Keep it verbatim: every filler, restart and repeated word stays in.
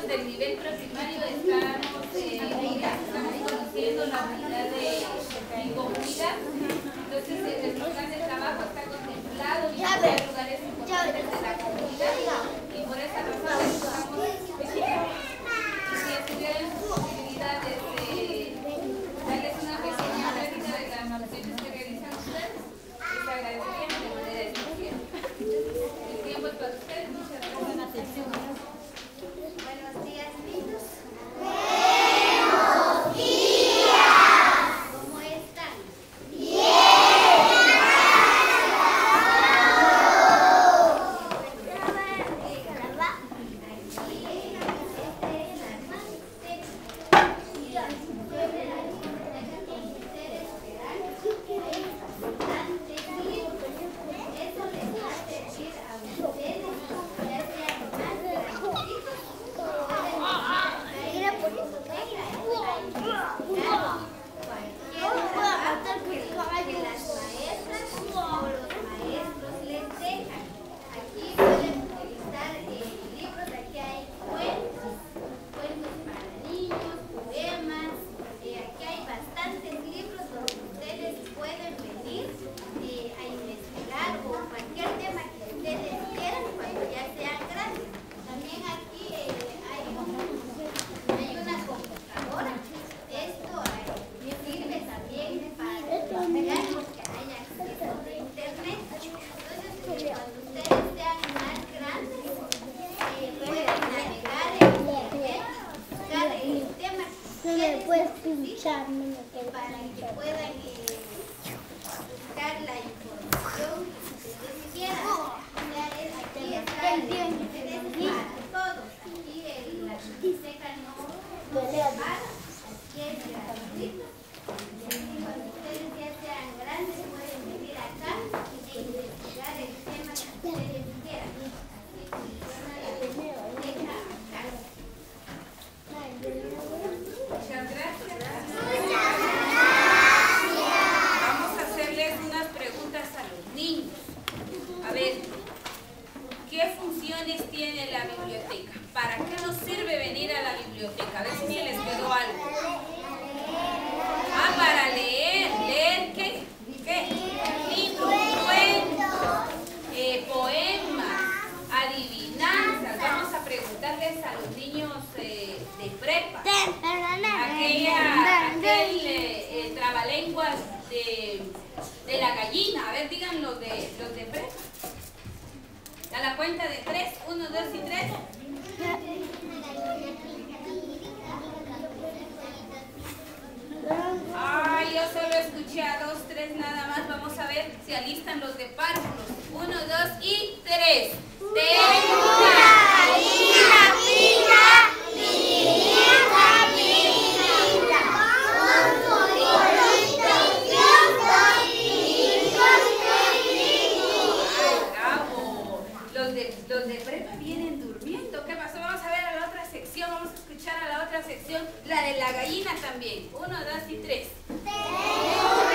del nivel preprimario estamos, eh, estamos conociendo la unidad de incomunidad. Entonces el plan de trabajo está contemplado visitar lugares importantes de la comunidad y por esa razón estamos visitando. Y si estuvieran sus posibilidades de darles una pequeña práctica de las acciones que realizan ustedes, les agradecería de manera especial. El tiempo es para ustedes. Muchas gracias. Buenos días, niños. Buenos días. ¿Cómo están? Para que puedan eh, buscar la información que ustedes quieran. Ya es, aquí está el interés para todos. Aquí el, la biblioteca no se para, aquí es gratuito. Y así cuando ustedes ya sean grandes pueden venir acá e investigar el tema que ustedes quieran. Así funciona la biblioteca acá. Muchas gracias. A ver, ¿qué funciones tiene la biblioteca? ¿Para qué nos sirve venir a la biblioteca? A ver si les quedó algo. Ah, para leer. ¿Leer qué? ¿Qué? Libros, cuentos, eh, poemas, adivinanzas. Vamos a preguntarles a los niños eh, de prepa. Aquella, aquel eh, eh, trabalenguas de... de la gallina. A ver, digan los de, los de prepa. A la cuenta de tres. Uno, dos y tres. Ay, yo solo escuché a dos, tres nada más. Vamos a ver si alistan los de párvulos. Uno, dos y tres. Tengo una gallina fina, minita, minita, con su gorrito blanco y Los de, los de prepa vienen durmiendo. ¿Qué pasó? Vamos a ver a la otra sección. Vamos a escuchar a la otra sección. La de la gallina también. Uno, dos y tres.